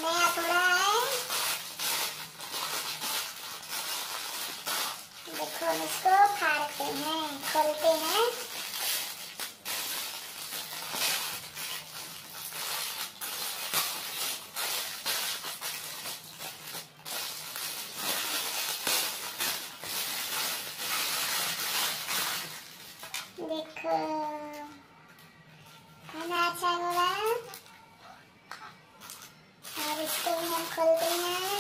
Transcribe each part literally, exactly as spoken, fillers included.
नया थोड़ा है। देखो इसको फाड़ते हैं, खोलते हैं। देखो खाना अच्छा होगा। और इसको भी हम खोलते हैं।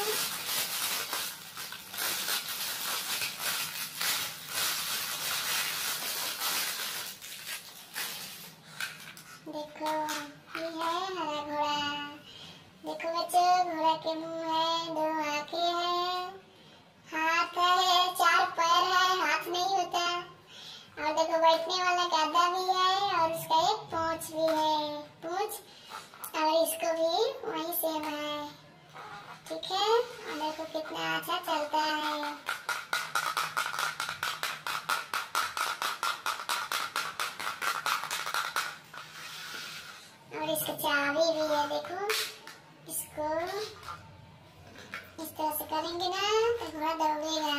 देखो ये है हरा घोड़ा। देखो बच्चों, घोड़ा के मुंह है, दो आंखें हैं, हाथ है, चार पैर है, हाथ नहीं होता। और देखो बैठने वाला गद्दा भी है और उसका एक पूंछ भी है, पूंछ। और इसको भी वही सेम है, ठीक है। और देखो कितना अच्छा चलता है। और इसकी चाबी भी है। देखो इसको इस तरह से करेंगे ना तो घोड़ा दौड़ेगा।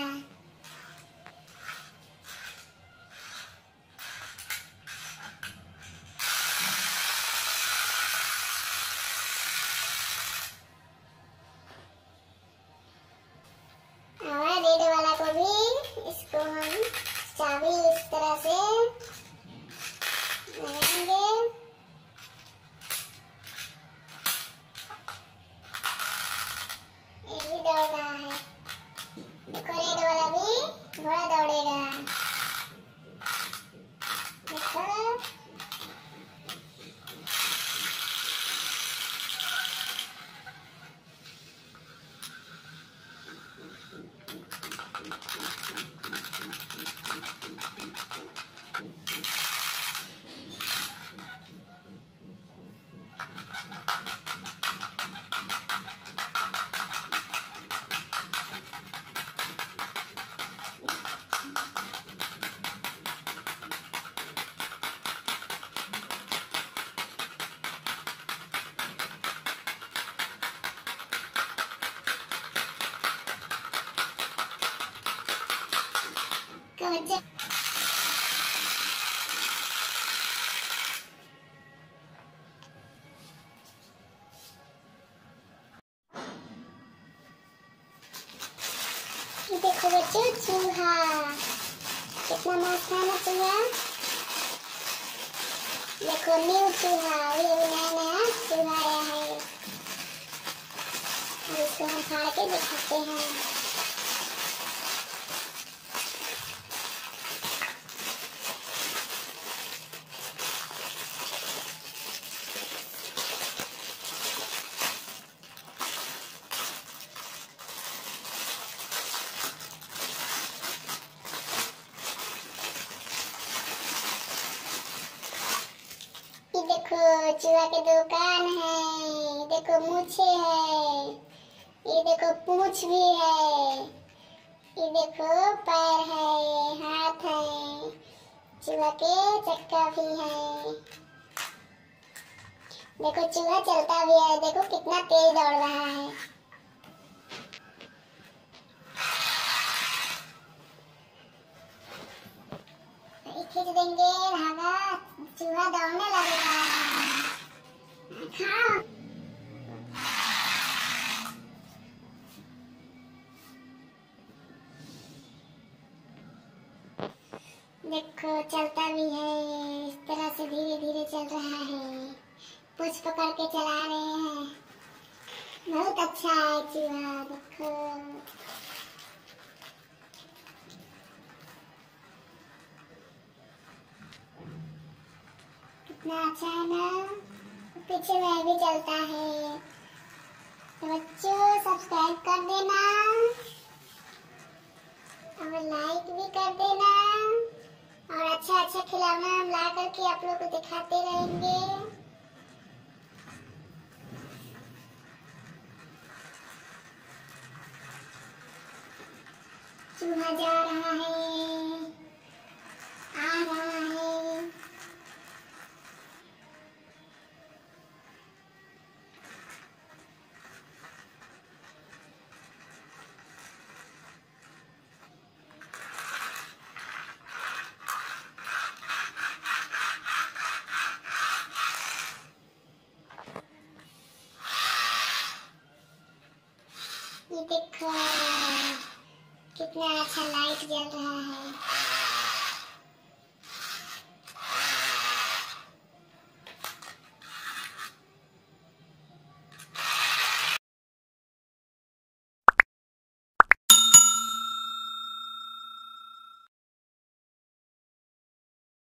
और रेड वाला को भी इसको हम चाबी इस तरह से लगाएंगे। ये भी दौड़ रहा है। देखो रेड वाला भी घोड़ा दौड़ेगा। देखो कवच देखो बच्चों, चूहा कितना मस्त है ना चूहा। देखो न्यू चूहा, ये नया नया चूहा आया है। और इसको हम फाड़ के दिखाते हैं। देखो चूहा के दो कान है, देखो मूछे है, ये देखो पूंछ भी है, ये देखो पैर है, हाथ है, चूहा के चक्का भी है। देखो चूहा चलता भी है, देखो कितना तेज दौड़ रहा है। खींच देंगे धागा, चूहा दौड़ने लगेगा। खाओ। देखो चलता भी है, इस तरह से धीरे धीरे चल रहा है, पूंछ पकड़ के चला रहे हैं। बहुत अच्छा है चूहा। देखो कितना अच्छा है ना। पीछे में भी चलता है। तो बच्चों सब्सक्राइब कर देना और लाइक भी कर देना। और अच्छा अच्छा खिलौना हम ला करके आप लोग को दिखाते रहेंगे। चूहा जा रहा है, आ रहा है। देखो कितना अच्छा लाइट जल रहा है।